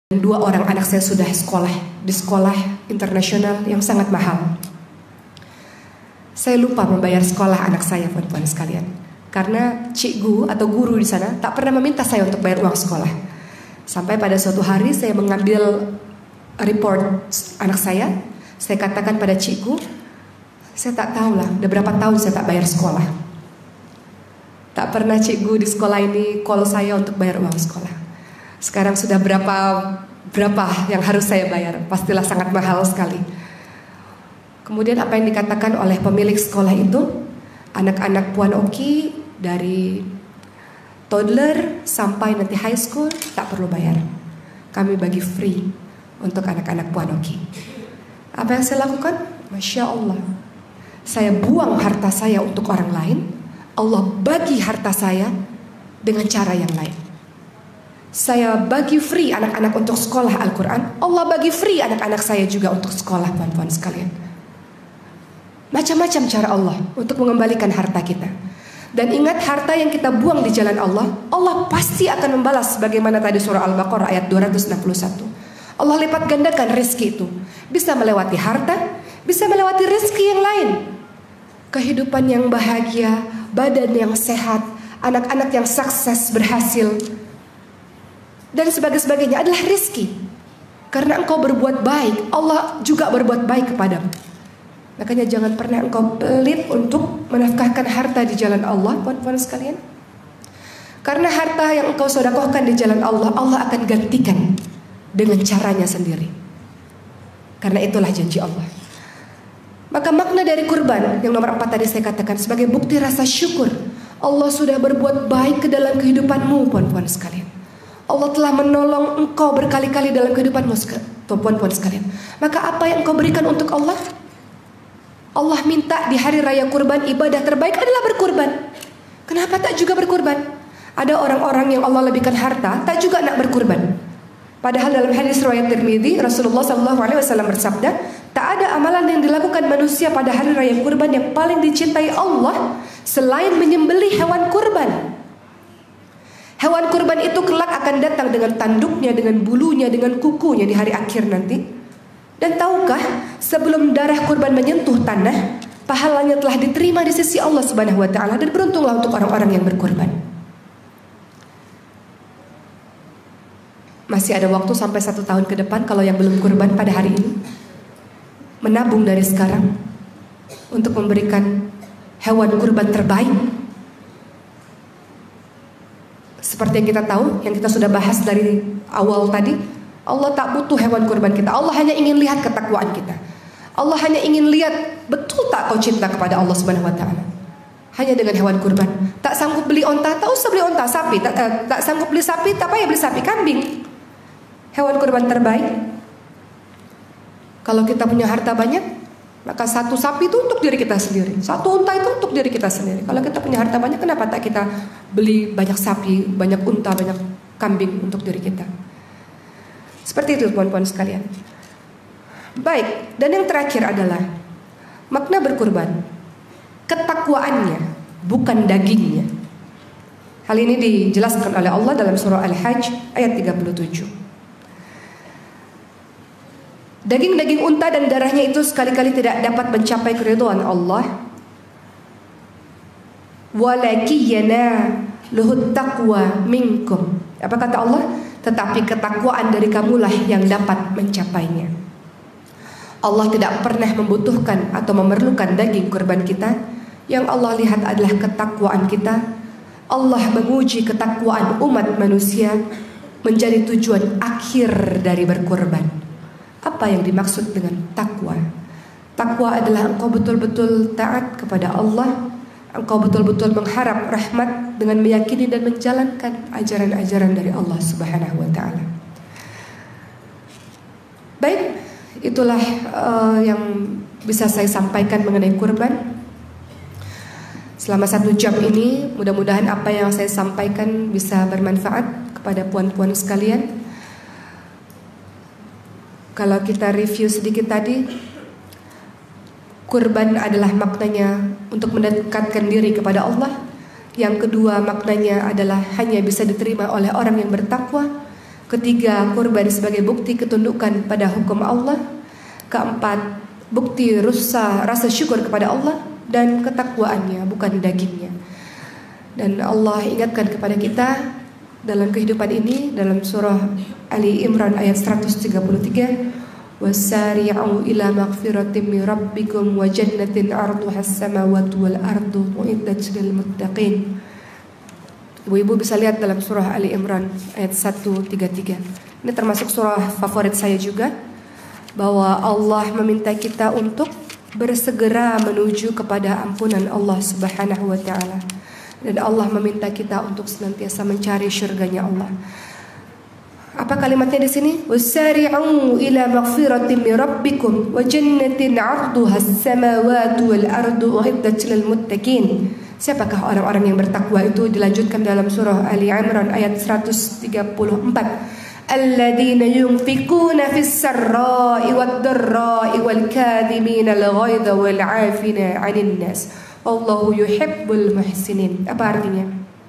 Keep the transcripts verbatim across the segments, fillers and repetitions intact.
Dua orang anak saya sudah sekolah di sekolah internasional yang sangat mahal. Saya lupa membayar sekolah anak saya, puan-puan sekalian, karena cikgu atau guru di sana tak pernah meminta saya untuk bayar uang sekolah. Sampai pada suatu hari saya mengambil report anak saya, saya katakan pada cikgu, saya tak tahu lah, udah berapa tahun saya tak bayar sekolah. Tak pernah cikgu di sekolah ini call saya untuk bayar uang sekolah. Sekarang sudah berapa berapa yang harus saya bayar? Pastilah sangat mahal sekali. Kemudian apa yang dikatakan oleh pemilik sekolah itu, anak-anak Puan Oki dari toddler sampai nanti high school tak perlu bayar. Kami bagi free untuk anak-anak Puan Oki. Apa yang saya lakukan? Masya Allah, saya buang harta saya untuk orang lain. Allah bagi harta saya dengan cara yang lain. Saya bagi free anak-anak untuk sekolah Al-Quran. Allah bagi free anak-anak saya juga untuk sekolah, puan-puan sekalian. Macam-macam cara Allah untuk mengembalikan harta kita. Dan ingat, harta yang kita buang di jalan Allah, Allah pasti akan membalas. Bagaimana tadi surah Al-Baqarah ayat dua ratus enam puluh satu. Allah lipat gandakan rezeki itu. Bisa melewati harta, bisa melewati rezeki yang lain. Kehidupan yang bahagia, badan yang sehat, anak-anak yang sukses berhasil, dan sebagainya adalah rezeki. Karena engkau berbuat baik, Allah juga berbuat baik kepadamu. Makanya jangan pernah engkau pelit untuk menafkahkan harta di jalan Allah, puan-puan sekalian. Karena harta yang engkau sedekahkan di jalan Allah, Allah akan gantikan dengan caranya sendiri. Karena itulah janji Allah. Maka makna dari kurban yang nomor empat tadi saya katakan sebagai bukti rasa syukur. Allah sudah berbuat baik ke dalam kehidupanmu, puan-puan sekalian. Allah telah menolong engkau berkali-kali dalam kehidupanmu, puan-puan sekalian. Maka apa yang engkau berikan untuk Allah? Allah minta di hari raya kurban, ibadah terbaik adalah berkurban. Kenapa tak juga berkurban? Ada orang-orang yang Allah lebihkan harta, tak juga nak berkurban. Padahal dalam hadis riwayat Tirmidzi, Rasulullah shallallahu alaihi wasallam bersabda, tak ada amalan yang dilakukan manusia pada hari raya kurban yang paling dicintai Allah selain menyembelih hewan kurban. Hewan kurban itu kelak akan datang dengan tanduknya, dengan bulunya, dengan kukunya di hari akhir nanti. Dan tahukah, sebelum darah kurban menyentuh tanah, pahalanya telah diterima di sisi Allah Subhanahu wa taala, dan beruntunglah untuk orang-orang yang berkurban. Masih ada waktu sampai satu tahun ke depan kalau yang belum kurban pada hari ini, menabung dari sekarang untuk memberikan hewan kurban terbaik. Seperti yang kita tahu, yang kita sudah bahas dari awal tadi, Allah tak butuh hewan kurban kita. Allah hanya ingin lihat ketakwaan kita. Allah hanya ingin lihat betul tak kau cinta kepada Allah Subhanahu wa taala. Hanya dengan hewan kurban. Tak sanggup beli onta, tak usah beli onta, sapi. Tak, eh, tak sanggup beli sapi, tak payah beli sapi, kambing. Hewan kurban terbaik. Kalau kita punya harta banyak, maka satu sapi itu untuk diri kita sendiri, satu unta itu untuk diri kita sendiri. Kalau kita punya harta banyak, kenapa tak kita beli banyak sapi, banyak unta, banyak kambing untuk diri kita? Seperti itu, puan-puan sekalian. Baik, dan yang terakhir adalah makna berkurban, ketakwaannya, bukan dagingnya. Hal ini dijelaskan oleh Allah dalam surah Al-Hajj ayat tiga puluh tujuh. Daging-daging unta dan darahnya itu sekali-kali tidak dapat mencapai keridhaan Allah. Walakiyana luhut taqwa minkum. Apa kata Allah? Tetapi ketakwaan dari kamulah yang dapat mencapainya. Allah tidak pernah membutuhkan atau memerlukan daging kurban kita. Yang Allah lihat adalah ketakwaan kita. Allah menguji ketakwaan umat manusia menjadi tujuan akhir dari berkurban. Apa yang dimaksud dengan takwa? Takwa adalah engkau betul-betul taat kepada Allah. Engkau betul-betul mengharap rahmat dengan meyakini dan menjalankan ajaran-ajaran dari Allah Subhanahu wa taala. Baik, itulah uh, yang bisa saya sampaikan mengenai kurban. Selama satu jam ini, mudah-mudahan apa yang saya sampaikan bisa bermanfaat kepada puan-puan sekalian. Kalau kita review sedikit tadi, kurban adalah maknanya untuk mendekatkan diri kepada Allah. Yang kedua, maknanya adalah hanya bisa diterima oleh orang yang bertakwa. Ketiga, kurban sebagai bukti ketundukan pada hukum Allah. Keempat, bukti rasa, rasa syukur kepada Allah. Dan ketakwaannya, bukan dagingnya. Dan Allah ingatkan kepada kita dalam kehidupan ini, dalam surah Ali Imran ayat seratus tiga puluh tiga, wasari'u ila maghfiratin min rabbikum wa jannatin 'arduha as-samawati wal ardu uiddat lil muttaqin. Ibu-ibu bisa lihat dalam surah Ali Imran ayat seratus tiga puluh tiga. Ini termasuk surah favorit saya juga, bahwa Allah meminta kita untuk bersegera menuju kepada ampunan Allah Subhanahu wa taala. Dan Allah meminta kita untuk senantiasa mencari syurganya Allah. Apa kalimatnya di sini? Wasari'u ila maghfiratin min rabbikum wa jannatin 'arduha as-samawati wal ardu uiddat lil muttaqin. Siapakah orang-orang yang bertakwa itu? Dilanjutkan dalam surah Ali Imran ayat seratus tiga puluh empat. Alladzina yunfikuna fis sarra'i wad dharra'i wal kadhimina al ghaidha wal 'afina 'anil nas. Wallahu yuhibbul muhsinin. Apa artinya?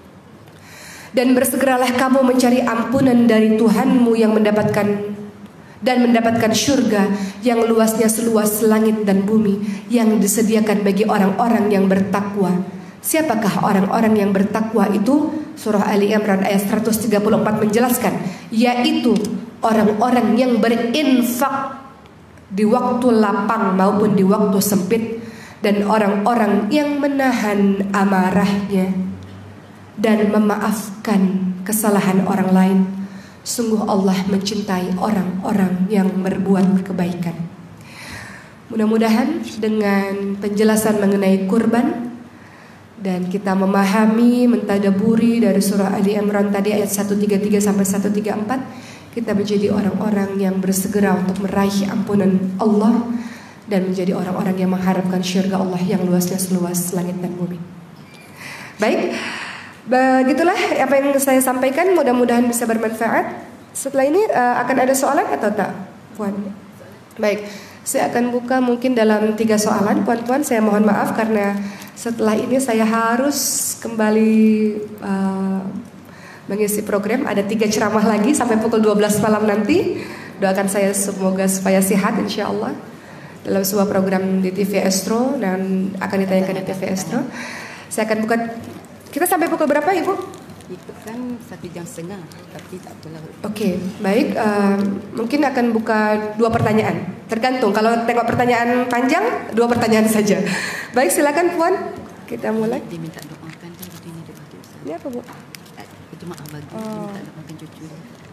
Dan bersegeralah kamu mencari ampunan dari Tuhanmu yang mendapatkan dan mendapatkan syurga yang luasnya seluas langit dan bumi, yang disediakan bagi orang-orang yang bertakwa. Siapakah orang-orang yang bertakwa itu? Surah Ali Imran ayat seratus tiga puluh empat menjelaskan, yaitu orang-orang yang berinfak di waktu lapang maupun di waktu sempit, dan orang-orang yang menahan amarahnya dan memaafkan kesalahan orang lain. Sungguh Allah mencintai orang-orang yang berbuat kebaikan. Mudah-mudahan dengan penjelasan mengenai kurban dan kita memahami, mentadaburi dari surah Ali Imran tadi ayat seratus tiga puluh tiga sampai seratus tiga puluh empat, kita menjadi orang-orang yang bersegera untuk meraih ampunan Allah dan menjadi orang-orang yang mengharapkan syurga Allah yang luasnya seluas langit dan bumi. Baik, begitulah apa yang saya sampaikan, mudah-mudahan bisa bermanfaat. Setelah ini uh, akan ada soalan atau tak, Puan? Baik, saya akan buka mungkin dalam tiga soalan, Puan-puan. Saya mohon maaf karena setelah ini saya harus kembali uh, mengisi program. Ada tiga ceramah lagi sampai pukul dua belas malam nanti. Doakan saya semoga supaya sehat insya Allah dalam sebuah program di T V Astro dan akan ditayangkan di T V Astro. Saya akan buka. Kita sampai pukul berapa, Ibu? Itu kan satu jam setengah, tapi tak apalah. Oke, okay, baik. Uh, mungkin akan buka dua pertanyaan. Tergantung. Kalau tengok pertanyaan panjang, dua pertanyaan saja. Baik, silakan Puan. Kita mulai. Dia minta doakan kan cucunya dia bagi. Ini apa, Bu? Eh, jemaah bagi. Oh. Dia minta doakan cucunya.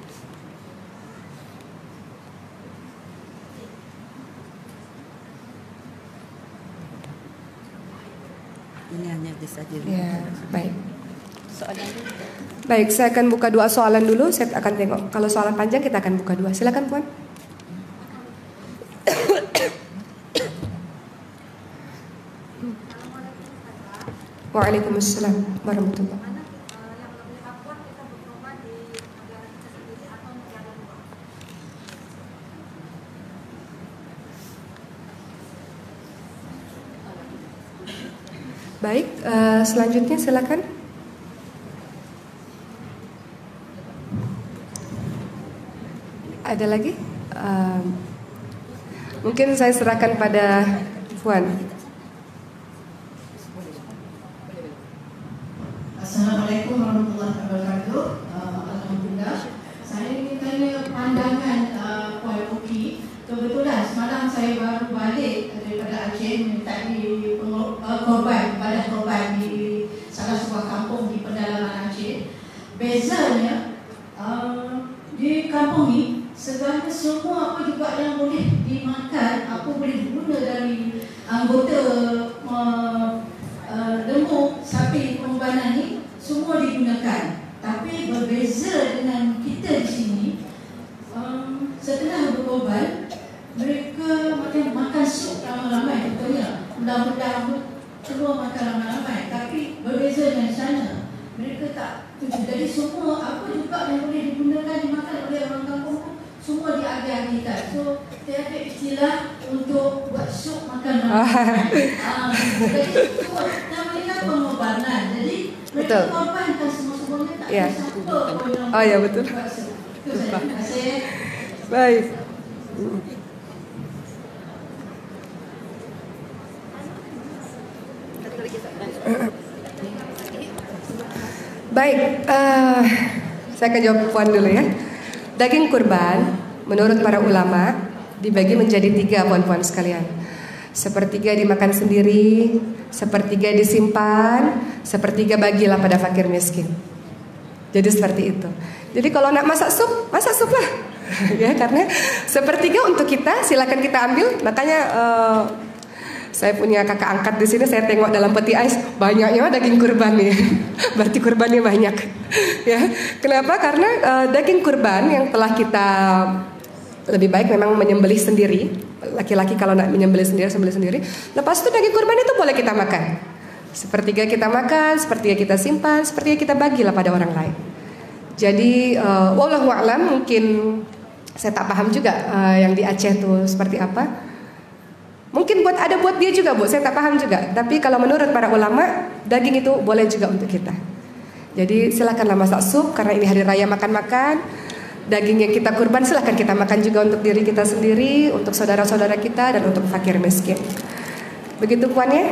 Ini hanya bisa saja. Ya, baik. Soalan dulu. Baik, saya akan buka dua soalan dulu. Saya akan tengok. Kalau soalan panjang kita akan buka dua. Silakan, Puan. Waalaikumsalam warahmatullahi. Baik, uh, selanjutnya silakan. Ada lagi? Uh, mungkin saya serahkan pada Puan. Assalamualaikum warahmatullahi wabarakatuh. Uh, Alhamdulillah. Saya ingin tanya pandangan uh, Puan Uki. Kebetulan semalam saya baru balik daripada Aceh menyertai uh, korban, ibadah korban di salah sebuah kampung di pedalaman Aceh. Bezanya uh, di kampung ini segala semua apa juga yang boleh dimakan, apa boleh guna dari anggota uh, uh, lembu sapi korbanan ini semua digunakan. Tapi berbeza dengan kita di sini, um, setelah berkorban mereka makan makan sup ramai-ramai, contohnya belah-belah keluar makan ramai-ramai. Tapi berbeza dengan sana, mereka tak tuju. Jadi semua apa juga yang boleh digunakan dimakan oleh orang kampung semua diajar kita. So tiada istilah untuk buat sup makan ramai-ramai. uh, jadi semua namanya pengorbanan. Jadi mereka korbankan semua-semuanya, tak ada siapa pun yang oh ya betul. buat sup. Terima kasih. Baik. Baik, uh, saya akan jawab Puan dulu ya. Daging kurban menurut para ulama dibagi menjadi tiga, puan-puan sekalian. Sepertiga dimakan sendiri, sepertiga disimpan, sepertiga bagilah pada fakir miskin. Jadi seperti itu. Jadi kalau nak masak sup, masak sup lah. Ya, karena sepertiga untuk kita, silakan kita ambil. Makanya uh, saya punya kakak angkat di sini, saya tengok dalam peti ais banyaknya daging kurban nih. Berarti kurbannya banyak. Ya. Kenapa? Karena uh, daging kurban yang telah kita lebih baik memang menyembelih sendiri. Laki-laki kalau nak menyembelih sendiri, sembelih sendiri. Lepas itu daging kurban itu boleh kita makan. Sepertiga kita makan, sepertiga kita simpan, sepertiga kita bagilah pada orang lain. Jadi, uh, wallahu a'lam, mungkin saya tak paham juga uh, yang di Aceh itu seperti apa. Mungkin buat ada buat dia juga, Bu. Saya tak paham juga. Tapi kalau menurut para ulama, daging itu boleh juga untuk kita. Jadi silakanlah masak sup karena ini hari raya makan-makan. Daging yang kita kurban silahkan kita makan juga untuk diri kita sendiri, untuk saudara-saudara kita, dan untuk fakir miskin. Begitu Puan ya?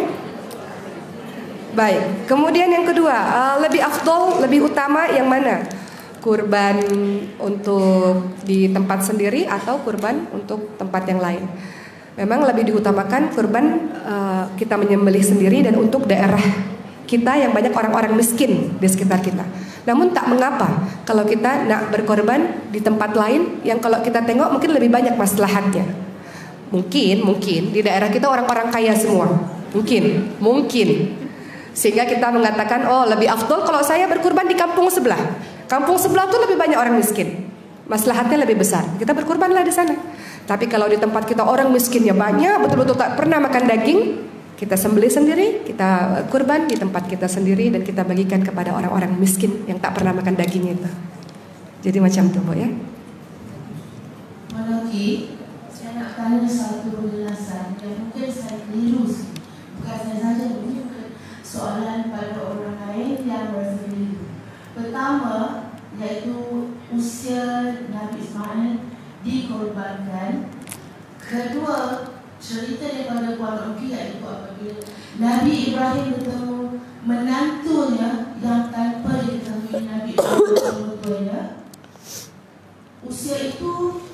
Baik, kemudian yang kedua, uh, lebih afdol, lebih utama yang mana? Kurban untuk di tempat sendiri atau kurban untuk tempat yang lain? Memang lebih diutamakan kurban uh, kita menyembelih sendiri dan untuk daerah kita yang banyak orang-orang miskin di sekitar kita. Namun tak mengapa kalau kita nak berkorban di tempat lain yang kalau kita tengok mungkin lebih banyak maslahatnya. Mungkin, mungkin di daerah kita orang-orang kaya semua. Mungkin, mungkin. Sehingga kita mengatakan, oh lebih afdol kalau saya berkurban di kampung sebelah. Kampung sebelah tuh lebih banyak orang miskin. Maslahatnya lebih besar. Kita berkurbanlah di sana. Tapi kalau di tempat kita orang miskinnya banyak, betul-betul tak pernah makan daging, kita sembelih sendiri, kita kurban di tempat kita sendiri dan kita bagikan kepada orang-orang miskin yang tak pernah makan daging itu. Jadi macam itu, Bu ya. Malaki, saya nak tanya satu penjelasan yang mungkin saya keliru sih. Bukan saya saja, mungkin soalan pada orang lain yang berbeda. Pertama, yaitu usia Nabi Ismail dikorbankan. Kedua, cerita daripada Puan Oki iaitu apabila Nabi Ibrahim bertemu menantunya yang tanpa diketahui Nabi Ibrahim bertuanya. Usia itu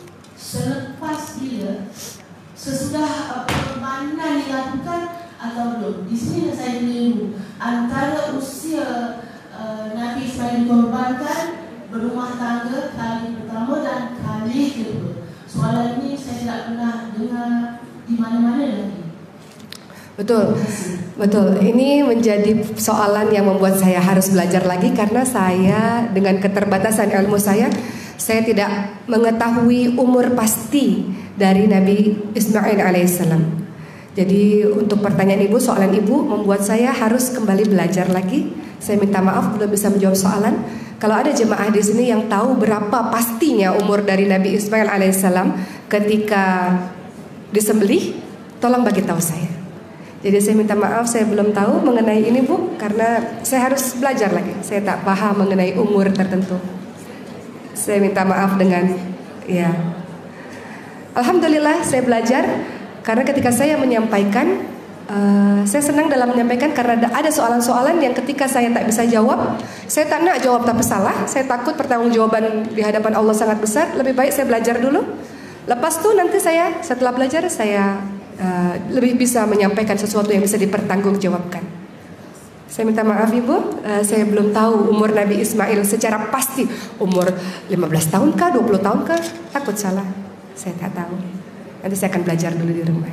selepas dia, sesudah permanen dilakukan atau belum? Di sini saya keliru antara usia uh, Nabi Ismail dikorbankan berumah tangga kali pertama dan kali kedua. Soalan ini saya tidak pernah dengar di mana-mana lagi. Betul, betul. Ini menjadi soalan yang membuat saya harus belajar lagi karena saya dengan keterbatasan ilmu saya, saya tidak mengetahui umur pasti dari Nabi Ismail alaihissalam. Jadi untuk pertanyaan ibu, soalan ibu membuat saya harus kembali belajar lagi. Saya minta maaf belum bisa menjawab soalan. Kalau ada jemaah di sini yang tahu berapa pastinya umur dari Nabi Ismail alaihissalam ketika disembelih, tolong bagi tahu saya. Jadi saya minta maaf saya belum tahu mengenai ini Bu, karena saya harus belajar lagi. Saya tak paham mengenai umur tertentu. Saya minta maaf dengan ya. Alhamdulillah saya belajar karena ketika saya menyampaikan, uh, saya senang dalam menyampaikan karena ada soalan-soalan yang ketika saya tak bisa jawab, saya tak nak jawab tapi salah. Saya takut pertanggungjawaban di hadapan Allah sangat besar. Lebih baik saya belajar dulu. Lepas itu nanti saya setelah belajar saya uh, lebih bisa menyampaikan sesuatu yang bisa dipertanggungjawabkan. Saya minta maaf Ibu, uh, saya belum tahu umur Nabi Ismail secara pasti. Umur lima belas tahun kah, dua puluh tahun kah? Takut salah. Saya tak tahu. Nanti saya akan belajar dulu di rumah.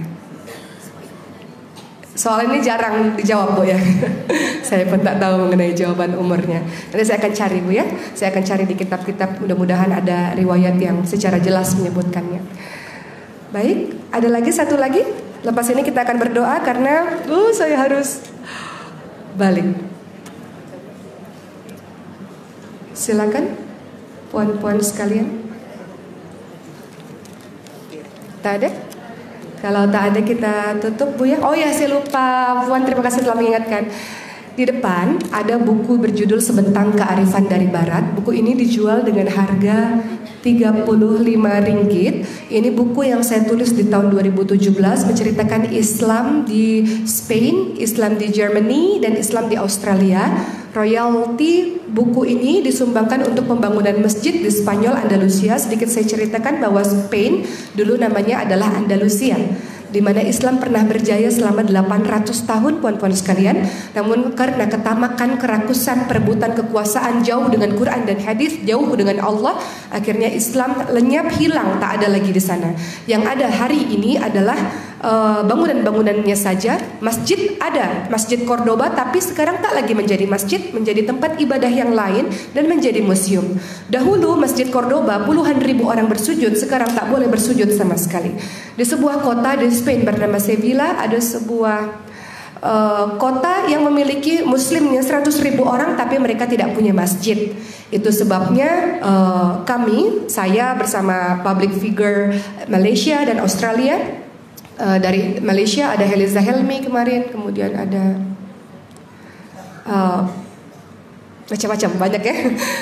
Soal ini jarang dijawab Bu ya. Saya pun tak tahu mengenai jawaban umurnya. Nanti saya akan cari Bu ya. Saya akan cari di kitab-kitab, mudah-mudahan ada riwayat yang secara jelas menyebutkannya. Baik, ada lagi satu lagi. Lepas ini kita akan berdoa karena uh, saya harus balik. Silakan puan-puan sekalian. Tak ada? Kalau tak ada kita tutup Bu ya. Oh ya saya lupa Puan, terima kasih telah mengingatkan. Di depan ada buku berjudul Sebentang Kearifan dari Barat. Buku ini dijual dengan harga tiga puluh lima ringgit. Ini buku yang saya tulis di tahun dua ribu tujuh belas menceritakan Islam di Spain, Islam di Germany, dan Islam di Australia. Royalti buku ini disumbangkan untuk pembangunan masjid di Spanyol, Andalusia. Sedikit saya ceritakan bahwa Spain dulu namanya adalah Andalusia, di mana Islam pernah berjaya selama delapan ratus tahun, puan-puan sekalian. Namun karena ketamakan, kerakusan, perebutan kekuasaan jauh dengan Quran dan hadis, jauh dengan Allah, akhirnya Islam lenyap, hilang, tak ada lagi di sana. Yang ada hari ini adalah uh, bangunan-bangunannya saja. Masjid ada, Masjid Cordoba, tapi sekarang tak lagi menjadi masjid, menjadi tempat ibadah yang lain dan menjadi museum. Dahulu Masjid Cordoba puluhan ribu orang bersujud, sekarang tak boleh bersujud sama sekali. Di sebuah kota di Spain bernama Sevilla ada sebuah uh, kota yang memiliki muslimnya seratus ribu orang, tapi mereka tidak punya masjid. Itu sebabnya uh, kami, saya bersama public figure Malaysia dan Australia. Uh, dari Malaysia ada Heliza Helmi kemarin, kemudian ada uh, macam-macam, banyak ya.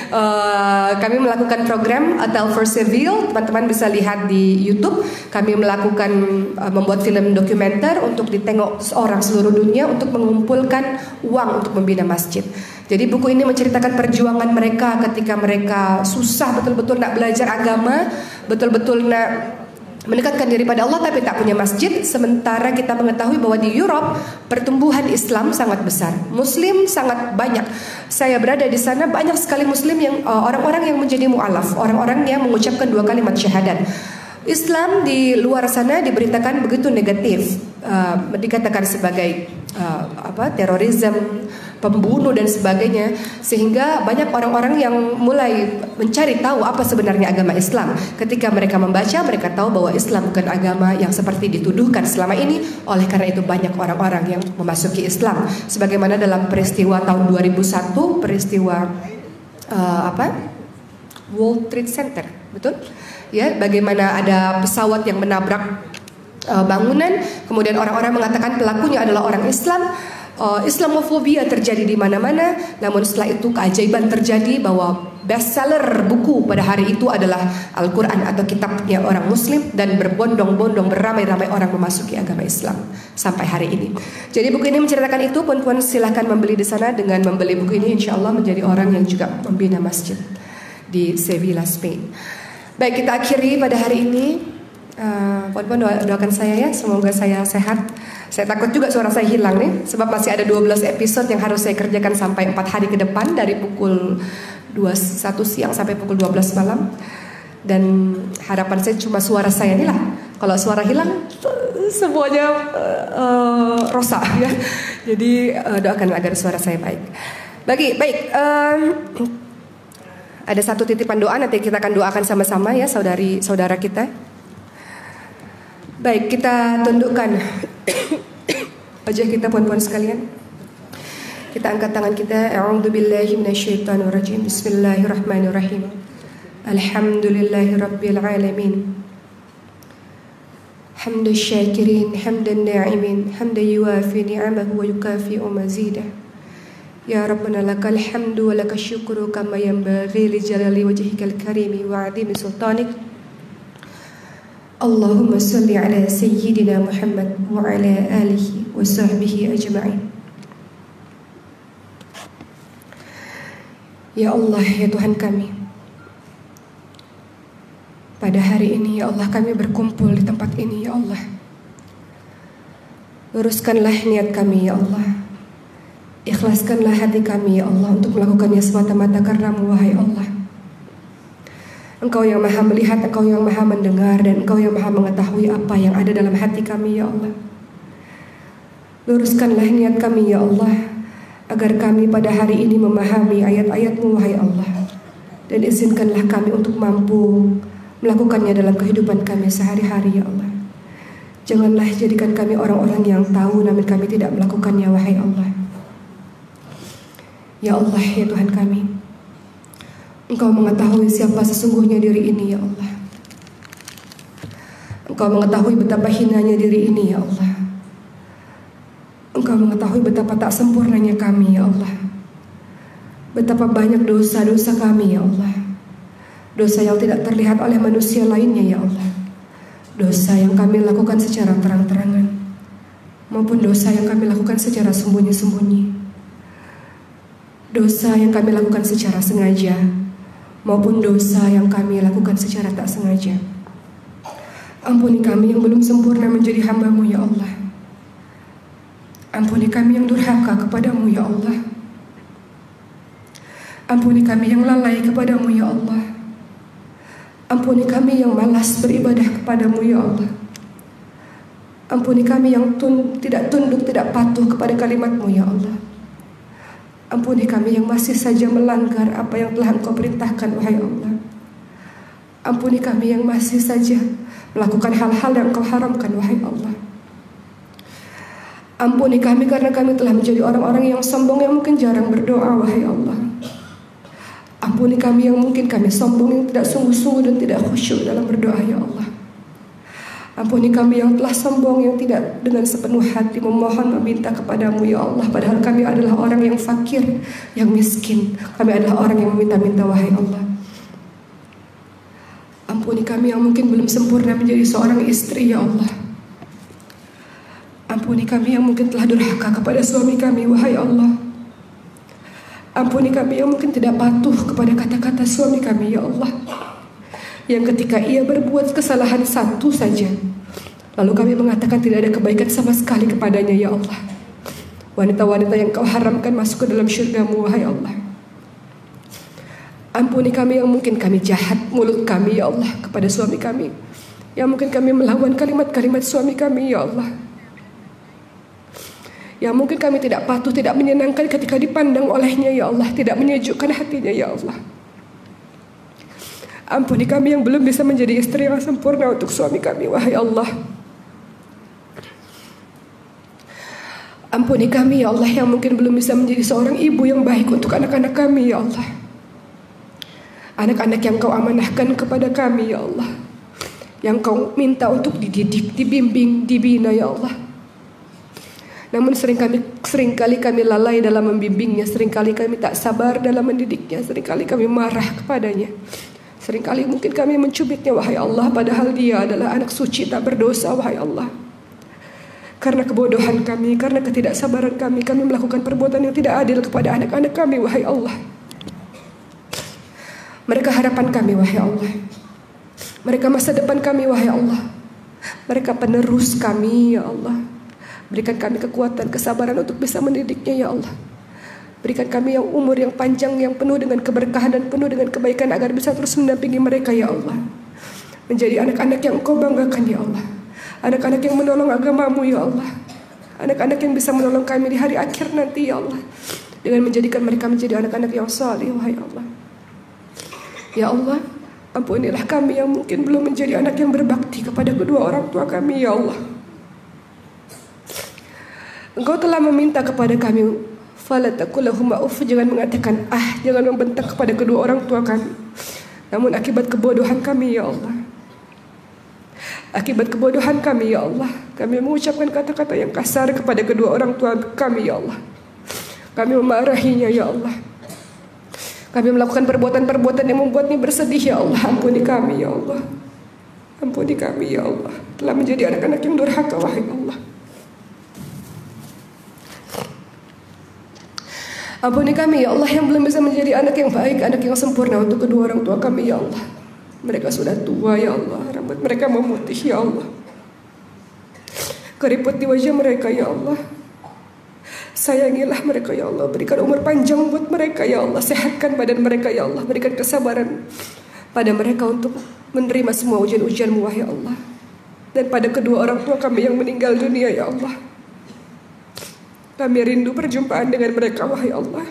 Uh, kami melakukan program Hotel for Seville, teman-teman bisa lihat di YouTube. Kami melakukan uh, membuat film dokumenter untuk ditengok orang seluruh dunia untuk mengumpulkan uang untuk membina masjid. Jadi buku ini menceritakan perjuangan mereka ketika mereka susah betul-betul nak belajar agama, betul-betul nak mendekatkan diri pada Allah tapi tak punya masjid. Sementara kita mengetahui bahwa di Europe pertumbuhan Islam sangat besar, Muslim sangat banyak. Saya berada di sana, banyak sekali Muslim yang uh, orang-orang yang menjadi mu'alaf, orang-orang yang mengucapkan dua kalimat syahadat. Islam di luar sana diberitakan begitu negatif, uh, dikatakan sebagai uh, apa terorisme, pembunuh dan sebagainya, sehingga banyak orang-orang yang mulai mencari tahu apa sebenarnya agama Islam. Ketika mereka membaca, mereka tahu bahwa Islam bukan agama yang seperti dituduhkan selama ini. Oleh karena itu banyak orang-orang yang memasuki Islam. Sebagaimana dalam peristiwa tahun dua ribu satu, peristiwa uh, apa? World Trade Center, betul? Ya, bagaimana ada pesawat yang menabrak uh, bangunan, kemudian orang-orang mengatakan pelakunya adalah orang Islam. Uh, Islamofobia terjadi di mana-mana. Namun setelah itu keajaiban terjadi bahwa bestseller buku pada hari itu adalah Al-Quran atau kitabnya orang Muslim, dan berbondong-bondong, beramai-ramai orang memasuki agama Islam sampai hari ini. Jadi buku ini menceritakan itu. Puan-puan silahkan membeli di sana. Dengan membeli buku ini, insya Allah menjadi orang yang juga membina masjid di Sevilla, Spain. Baik, kita akhiri pada hari ini. Uh, Puan-puan doa, doakan saya ya, semoga saya sehat. Saya takut juga suara saya hilang nih, sebab masih ada dua belas episode yang harus saya kerjakan sampai empat hari ke depan, dari pukul dua puluh satu siang sampai pukul dua belas malam. Dan harapan saya cuma suara saya inilah. Kalau suara hilang, semuanya uh, uh, rosak ya. Jadi uh, doakan agar suara saya baik. Bagi baik. Um, Ada satu titipan doa, nanti kita akan doakan sama-sama ya saudari saudara kita. Baik, kita tundukkan wajah kita, puan-puan sekalian. Kita angkat tangan kita. A'udzubillahi minasyaitonirrajim. Bismillahirrahmanirrahim. Alhamdulillahirabbil alamin. Hamdal syakirin, hamdan na'imin, hamdan yuwafi ni'amahu wa yukafi'u mazidah. Ya Rabbana lakal hamdu wa lakal syukru kama yanbaghi li jalali wajhikal karimi wa 'azimi sultanik. Allahumma salli ala sayyidina Muhammad wa ala alihi wa sahbihi ajma'in. Ya Allah, ya Tuhan kami, pada hari ini ya Allah kami berkumpul di tempat ini ya Allah. Luruskanlah niat kami ya Allah. Ikhlaskanlah hati kami ya Allah untuk melakukannya semata-mata karena-Mu wahai Allah. Engkau yang maha melihat, Engkau yang maha mendengar, dan Engkau yang maha mengetahui apa yang ada dalam hati kami ya Allah. Luruskanlah niat kami ya Allah, agar kami pada hari ini memahami ayat-ayat-Mu wahai Allah. Dan izinkanlah kami untuk mampu melakukannya dalam kehidupan kami sehari-hari ya Allah. Janganlah jadikan kami orang-orang yang tahu namun kami tidak melakukannya wahai Allah. Ya Allah, ya Tuhan kami, Engkau mengetahui siapa sesungguhnya diri ini ya Allah. Engkau mengetahui betapa hinanya diri ini ya Allah. Engkau Engkau mengetahui betapa tak sempurnanya kami ya Allah. Betapa banyak dosa-dosa kami ya Allah. Dosa yang tidak terlihat oleh manusia lainnya ya Allah. Dosa yang kami lakukan secara terang-terangan maupun dosa yang kami lakukan secara sembunyi-sembunyi. Dosa yang kami lakukan secara sengaja maupun dosa yang kami lakukan secara tak sengaja. Ampuni kami yang belum sempurna menjadi hamba-Mu ya Allah. Ampuni kami yang durhaka kepadamu ya Allah. Ampuni kami yang lalai kepadamu ya Allah. Ampuni kami yang malas beribadah kepadamu ya Allah. Ampuni kami yang tun, tidak tunduk, tidak patuh kepada kalimat-Mu ya Allah. Ampuni kami yang masih saja melanggar apa yang telah Engkau perintahkan wahai Allah. Ampuni kami yang masih saja melakukan hal-hal yang Engkau haramkan wahai Allah. Ampuni kami karena kami telah menjadi orang-orang yang sombong yang mungkin jarang berdoa wahai Allah. Ampuni kami yang mungkin kami sombong yang tidak sungguh-sungguh dan tidak khusyuk dalam berdoa ya Allah. Ampuni kami yang telah sombong yang tidak dengan sepenuh hati memohon meminta kepadamu ya Allah. Padahal kami adalah orang yang fakir, yang miskin. Kami adalah orang yang meminta-minta wahai Allah. Ampuni kami yang mungkin belum sempurna menjadi seorang istri ya Allah. Ampuni kami yang mungkin telah durhaka kepada suami kami wahai Allah. Ampuni kami yang mungkin tidak patuh kepada kata-kata suami kami ya Allah. Yang ketika ia berbuat kesalahan satu saja, lalu kami mengatakan tidak ada kebaikan sama sekali kepadanya ya Allah. Wanita-wanita yang Kau haramkan masuk ke dalam syurga-Mu wahai Allah. Ampuni kami yang mungkin kami jahat mulut kami ya Allah kepada suami kami. Yang mungkin kami melawan kalimat-kalimat suami kami ya Allah. Yang mungkin kami tidak patuh, tidak menyenangkan ketika dipandang olehnya ya Allah. Tidak menyejukkan hatinya ya Allah. Ampuni kami yang belum bisa menjadi istri yang sempurna untuk suami kami wahai Allah. Ampuni kami ya Allah yang mungkin belum bisa menjadi seorang ibu yang baik untuk anak-anak kami ya Allah. Anak-anak yang Kau amanahkan kepada kami ya Allah, yang Kau minta untuk dididik, dibimbing, dibina ya Allah. Namun sering kami, seringkali kami lalai dalam membimbingnya. Seringkali kami tak sabar dalam mendidiknya. Seringkali kami marah kepadanya. Seringkali mungkin kami mencubitnya wahai Allah. Padahal dia adalah anak suci tak berdosa wahai Allah. Karena kebodohan kami, karena ketidaksabaran kami, kami melakukan perbuatan yang tidak adil kepada anak-anak kami wahai Allah. Mereka harapan kami wahai Allah. Mereka masa depan kami wahai Allah. Mereka penerus kami ya Allah. Berikan kami kekuatan, kesabaran untuk bisa mendidiknya ya Allah. Berikan kami yang umur yang panjang, yang penuh dengan keberkahan dan penuh dengan kebaikan, agar bisa terus mendampingi mereka ya Allah. Menjadi anak-anak yang Engkau banggakan ya Allah. Anak-anak yang menolong agama-Mu ya Allah. Anak-anak yang bisa menolong kami di hari akhir nanti ya Allah. Dengan menjadikan mereka menjadi anak-anak yang saleh wahai Allah. Ya Allah, ampunilah kami yang mungkin belum menjadi anak yang berbakti kepada kedua orang tua kami ya Allah. Engkau telah meminta kepada kami, fala taqul lahuma uff, jangan mengatakan ah, jangan membentak kepada kedua orang tua kami. Namun akibat kebodohan kami ya Allah, akibat kebodohan kami ya Allah, kami mengucapkan kata-kata yang kasar kepada kedua orang tua kami ya Allah. Kami memarahinya ya Allah. Kami melakukan perbuatan-perbuatan yang membuatnya bersedih ya Allah. Ampuni kami ya Allah. Ampuni kami ya Allah, telah menjadi anak-anak yang durhaka wahai Allah. Ampuni kami ya Allah yang belum bisa menjadi anak yang baik, anak yang sempurna untuk kedua orang tua kami ya Allah. Mereka sudah tua ya Allah, rambut mereka memutih ya Allah, keriput di wajah mereka ya Allah. Sayangilah mereka ya Allah, berikan umur panjang buat mereka ya Allah. Sehatkan badan mereka ya Allah, berikan kesabaran pada mereka untuk menerima semua ujian-ujian-Mu wahai Allah. Dan pada kedua orang tua kami yang meninggal dunia ya Allah, kami rindu perjumpaan dengan mereka wahai Allah.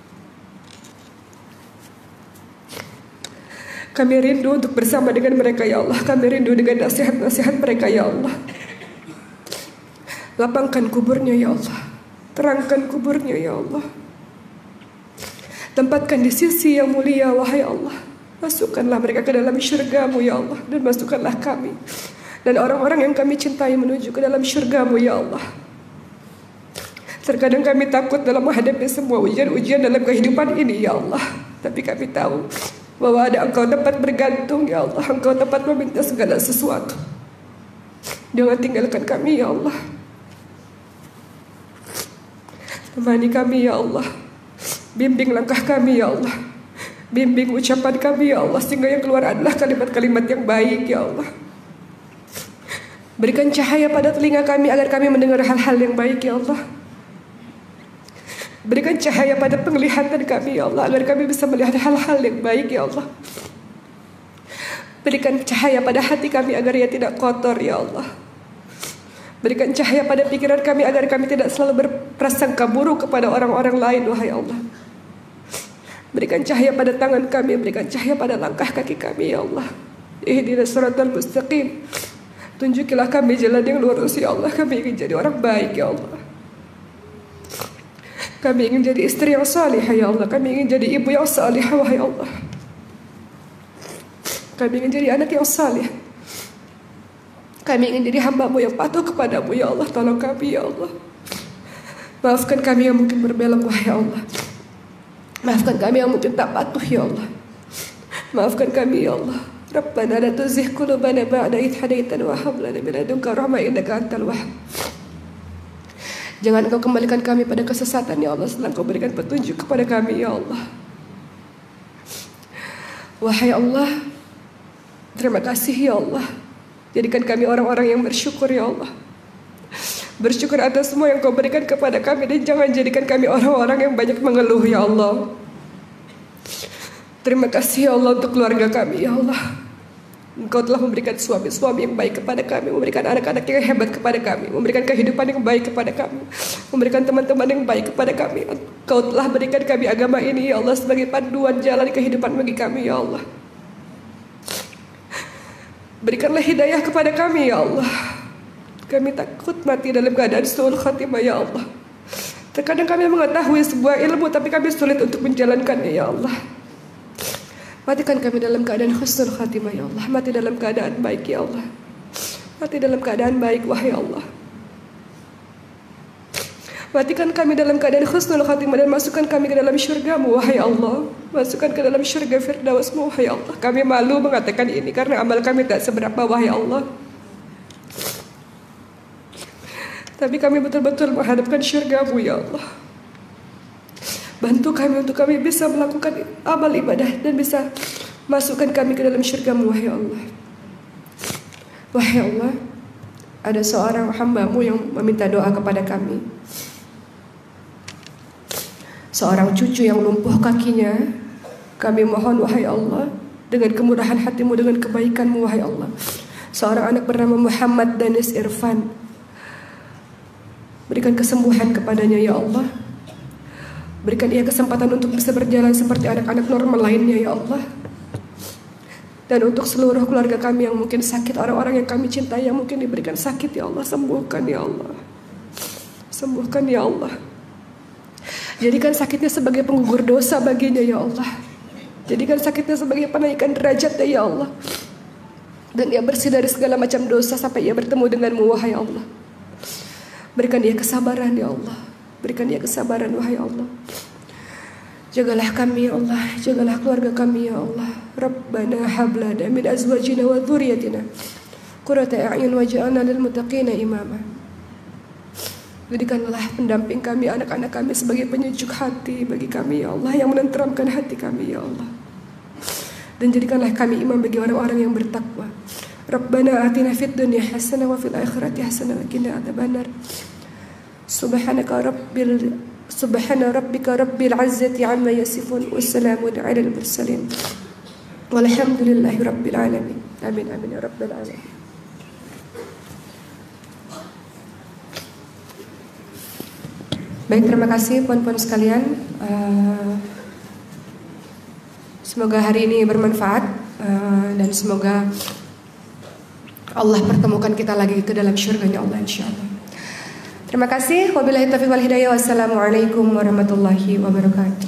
Kami rindu untuk bersama dengan mereka ya Allah. Kami rindu dengan nasihat-nasihat mereka ya Allah. Lapangkan kuburnya ya Allah, terangkan kuburnya ya Allah. Tempatkan di sisi yang mulia wahai Allah. Masukkanlah mereka ke dalam syurga-Mu ya Allah. Dan masukkanlah kami dan orang-orang yang kami cintai menuju ke dalam syurga-Mu ya Allah. Terkadang kami takut dalam menghadapi semua ujian-ujian dalam kehidupan ini ya Allah. Tapi kami tahu bahwa ada Engkau tempat bergantung ya Allah. Engkau tempat meminta segala sesuatu. Jangan tinggalkan kami ya Allah. Temani kami ya Allah. Bimbing langkah kami ya Allah. Bimbing ucapan kami ya Allah, sehingga yang keluar adalah kalimat-kalimat yang baik ya Allah. Berikan cahaya pada telinga kami agar kami mendengar hal-hal yang baik ya Allah. Berikan cahaya pada penglihatan kami ya Allah, agar kami bisa melihat hal-hal yang baik ya Allah. Berikan cahaya pada hati kami agar ia tidak kotor ya Allah. Berikan cahaya pada pikiran kami agar kami tidak selalu berprasangka buruk kepada orang-orang lain wahai Allah. Berikan cahaya pada tangan kami, berikan cahaya pada langkah kaki kami ya Allah. Ihdinas siratal mustaqim. Tunjukilah kami jalan yang lurus ya Allah. Kami ingin jadi orang baik ya Allah. Kami ingin jadi istri yang salihah ya Allah. Kami ingin jadi ibu yang salihah wahai Allah. Kami ingin jadi anak yang salih. Kami ingin jadi hamba-Mu yang patuh kepadamu ya Allah. Tolong kami ya Allah. Maafkan kami yang mungkin berbelok wahai Allah. Maafkan kami yang mungkin tak patuh ya Allah. Maafkan kami ya Allah. Rabbana la tuzigh qulubana ba'da idh hadaitana wa hab lana min ladunka rahmah innaka antal wahhab. Jangan Engkau kembalikan kami pada kesesatan ya Allah, setelah Engkau berikan petunjuk kepada kami ya Allah. Wahai Allah, terima kasih ya Allah. Jadikan kami orang-orang yang bersyukur ya Allah. Bersyukur atas semua yang Kau berikan kepada kami, dan jangan jadikan kami orang-orang yang banyak mengeluh ya Allah. Terima kasih ya Allah untuk keluarga kami ya Allah. Engkau telah memberikan suami-suami yang baik kepada kami, memberikan anak-anak yang hebat kepada kami, memberikan kehidupan yang baik kepada kami, memberikan teman-teman yang baik kepada kami. Engkau telah berikan kami agama ini ya Allah sebagai panduan jalan kehidupan bagi kami ya Allah. Berikanlah hidayah kepada kami ya Allah. Kami takut mati dalam keadaan su'ul khatimah ya Allah. Terkadang kami mengetahui sebuah ilmu, tapi kami sulit untuk menjalankannya ya Allah. Matikan kami dalam keadaan husnul khatimah ya Allah. Mati dalam keadaan baik ya Allah. Mati dalam keadaan baik wahai Allah. Matikan kami dalam keadaan husnul khatimah, dan masukkan kami ke dalam syurga-Mu wahai Allah. Masukkan ke dalam syurga Firdaus-Mu wahai Allah. Kami malu mengatakan ini karena amal kami tak seberapa wahai Allah. Tapi kami betul-betul menghadapkan syurga-Mu ya Allah. Bantu kami untuk kami bisa melakukan amal ibadah dan bisa masukkan kami ke dalam syurga-Mu wahai Allah. Wahai Allah, ada seorang hamba-Mu yang meminta doa kepada kami. Seorang cucu yang lumpuh kakinya. Kami mohon wahai Allah, dengan kemurahan hati-Mu, dengan kebaikan-Mu wahai Allah. Seorang anak bernama Muhammad Danis Irfan, berikan kesembuhan kepadanya ya Allah. Berikan ia kesempatan untuk bisa berjalan seperti anak-anak normal lainnya ya Allah. Dan untuk seluruh keluarga kami yang mungkin sakit, orang-orang yang kami cintai yang mungkin diberikan sakit ya Allah, sembuhkan ya Allah. Sembuhkan ya Allah. Jadikan sakitnya sebagai penggugur dosa baginya ya Allah. Jadikan sakitnya sebagai penaikan derajatnya ya Allah. Dan ia bersih dari segala macam dosa sampai ia bertemu denganmu wahai Allah. Berikan dia kesabaran ya Allah. Berikan dia kesabaran wahai Allah. Jagalah kami ya Allah. Jagalah keluarga kami ya Allah. Rabbana hab lana min azwajina wa dhurriyyatina qurrata a'yun waj'alna lil muttaqina imama. Jadikanlah pendamping kami, anak-anak kami sebagai penyejuk hati bagi kami ya Allah, yang menenteramkan hati kami ya Allah. Dan jadikanlah kami imam bagi orang-orang yang bertakwa. Rabbana atina fid dunya hasanah wa fil akhirati hasanah wa qina adzabannar. Subhanaka rabbil Subhana rabbika rabbil izzati amma yasifun, wassalamun alal mursalin, walhamdulillahi rabbil alamin. Amin amin ya rabbal alamin. Baik, terima kasih puan-puan sekalian. uh, Semoga hari ini bermanfaat, uh, dan semoga Allah pertemukan kita lagi ke dalam syurga-Nya Allah insyaallah. Terima kasih. Wabillahi taufiq wal hidayah. Wassalamualaikum warahmatullahi wabarakatuh.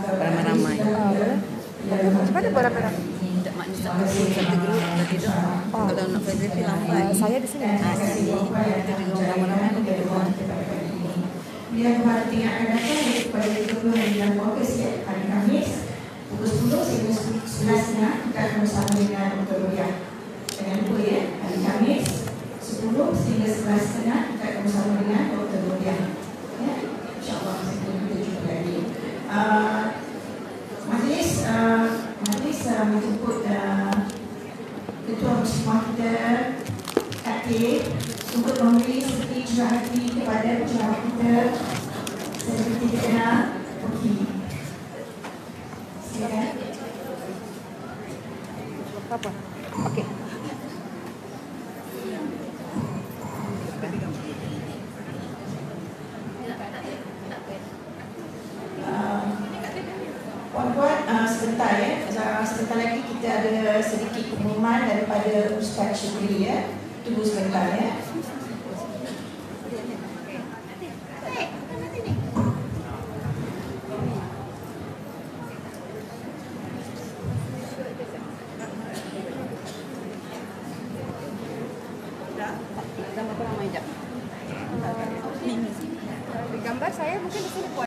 Ramai-ramai. Mana bola merah? Tak makna satu satu grup satu grup. Kalau nak F V P lambat. Saya di sini. Asik. Kita dengan ramai-ramai di luar. Bila kembali yang akan datang kepada kedua hari bulan Ogos ya, hari Khamis pukul sepuluh hingga sebelas tengah kita akan bersama dengan Doktor Rodia. Jangan lupa ya, hari Khamis sepuluh hingga sebelas tengah kita akan bersama dengan Doktor Rodia. Ya, insyaAllah kita jumpa lagi. Uh, Majlis uh, Majlis uh, menjemput uh, Ketua Muslimah kita Khatib untuk memberi sedikit curah hati kepada pencerah kita seperti dikenal Oki. Silakan. Apa? Okey. Puan-puan, uh, sebentar ya, uh, sebentar lagi kita ada sedikit pengumuman daripada Ustaz Syukri ya. Tunggu sebentar ya. Gambar saya mungkin di sini puan.